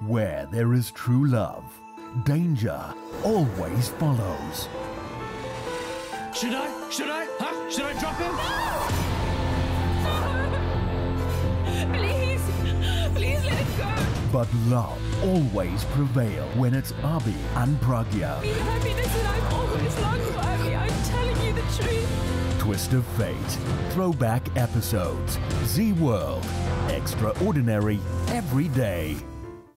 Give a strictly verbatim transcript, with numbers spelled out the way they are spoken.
Where there is true love, danger always follows. Should I? Should I? Huh? Should I drop him? No! Please! Please let it go! But love always prevail when it's Abhi and Pragya. Be the happiness that I've always longed for, Abhi. I'm telling you the truth. Twist of Fate. Throwback episodes. Z World. Extraordinary every day.